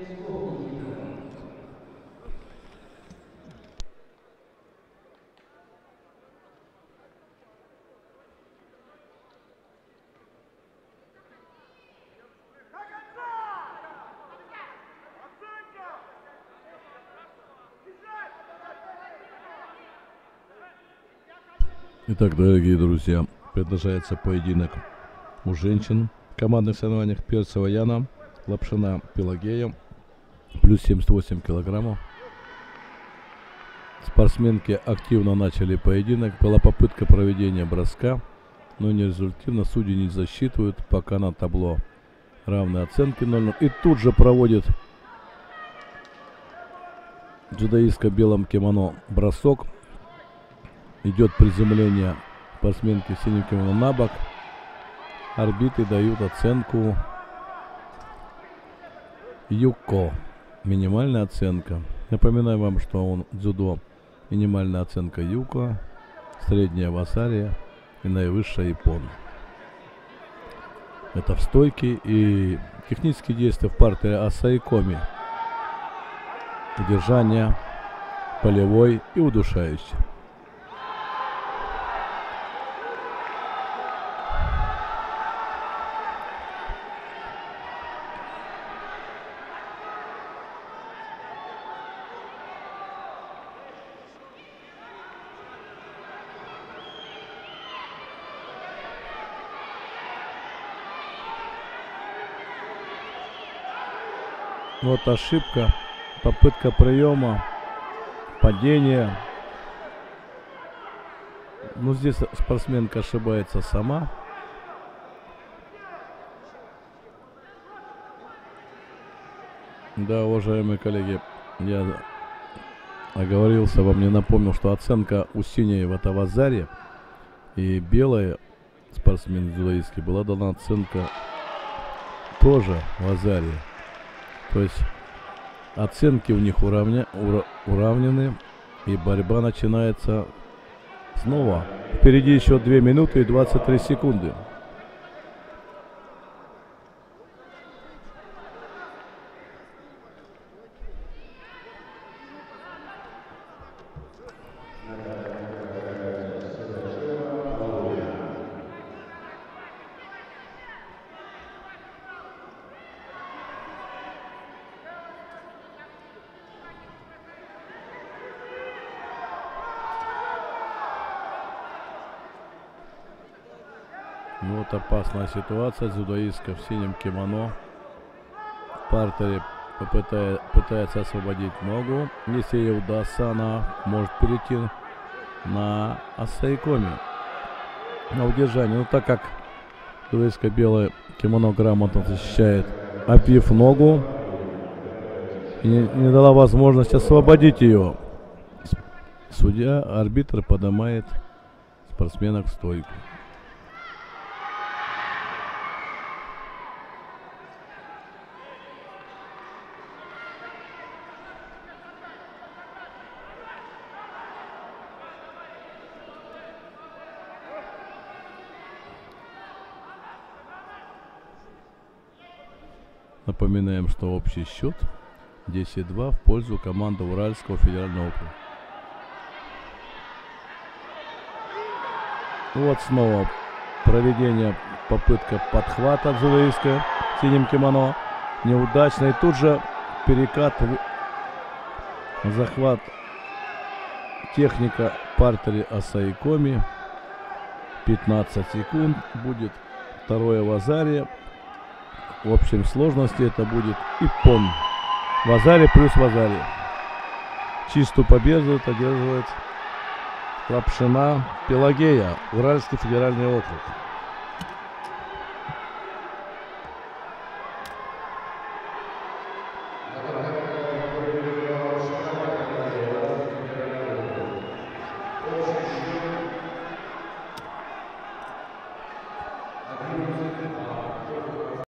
Итак, дорогие друзья, продолжается поединок у женщин в командных соревнованиях. Перцева Яна, Лапшина Пелагея, плюс 78 килограммов. Спортсменки активно начали поединок. Была попытка проведения броска, но не результативно. Судьи не засчитывают, пока на табло равные оценки 0-0. И тут же проводит дзюдоистка в белом кимоно бросок. Идет приземление спортсменки в синем кимоно на бок. Арбитры дают оценку Юко. Минимальная оценка. Напоминаю вам, что дзюдо минимальная оценка Юко, средняя Васария и наивысшая Япон. Это в стойке и технические действия в партере Асаикоми. Удержание, полевой и удушающий. Вот ошибка, попытка приема, падение. Ну, здесь спортсменка ошибается сама. Да, уважаемые коллеги, я оговорился, вам не напомнил, что оценка у синей в Вазаре и белой спортсмен дзюдоистки была дана оценка тоже в Вазаре. То есть оценки у них уравнены, и борьба начинается снова. Впереди еще 2 минуты и 23 секунды. Ну, вот опасная ситуация. Дзюдоистка в синем кимоно в партере пытается освободить ногу. Если ей удастся, она может перейти на Асаикоми, на удержание. Но так как дзюдоистка белое кимоно грамотно защищает, обвив ногу, и не дала возможность освободить ее, судья, арбитр поднимает спортсмена в стойку. Напоминаем, что общий счет 10-2 в пользу команды Уральского федерального округа. Вот снова проведение, попытка подхвата дзюдоистка в синем кимоно. Неудачно. И тут же перекат, захват, техника партере Асаикоми. 15 секунд. Будет второе Вазаре. В общем сложности это будет Иппон. Вазаре плюс Вазаре. Чистую победу одерживает Лапшина Пелагея, Уральский федеральный округ.